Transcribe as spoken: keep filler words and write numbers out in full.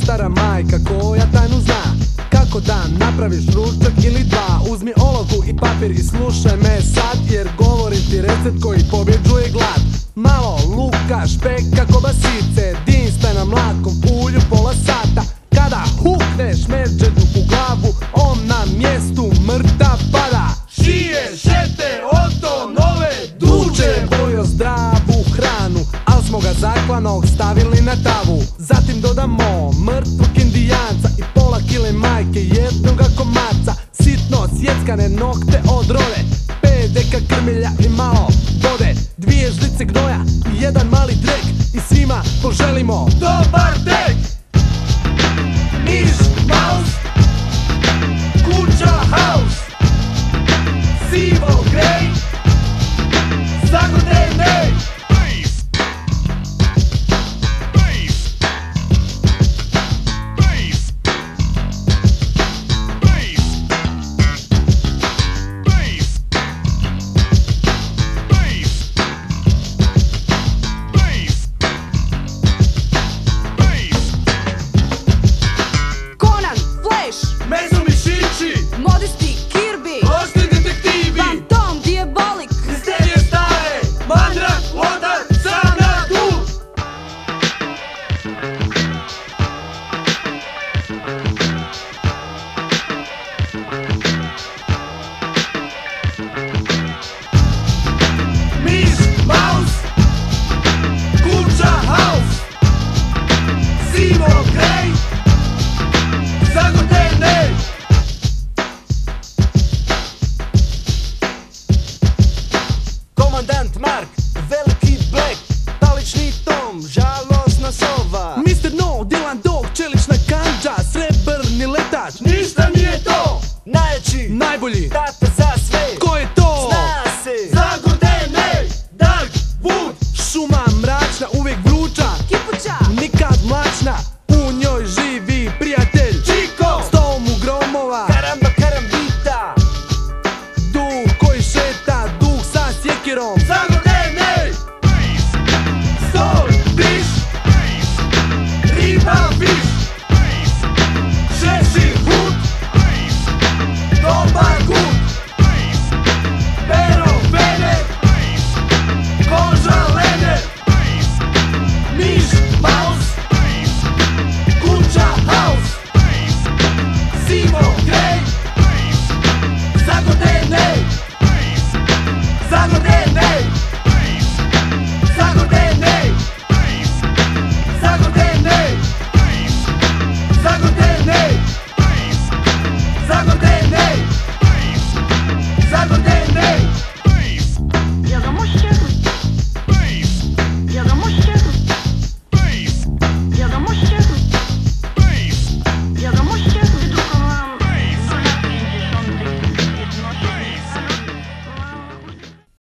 stara majka koja tajnu zna kako da napraviš ručak ili dva. Uzmi olovku i papir i slušaj me sad, jer govorim ti recept koji pobjeđuje glad. Malo luka, špeka, kobasice, dinsta na mlakom ulju pola sata. Kada hukneš medžedu u glavu, on na mjestu mrtav pada. Šije, šete, oto, nove duče. Volio zdravu hranu, al smo ga zaklanog stavili na tavu. Zatim dodamo mrtvog indijanca i pola kile majke jednoga komarca. Sitno sjeckane nokte od role, pet deka krmilja i malo vode, dvije žlice gnoja i jedan mali drek. I svima poželimo dobar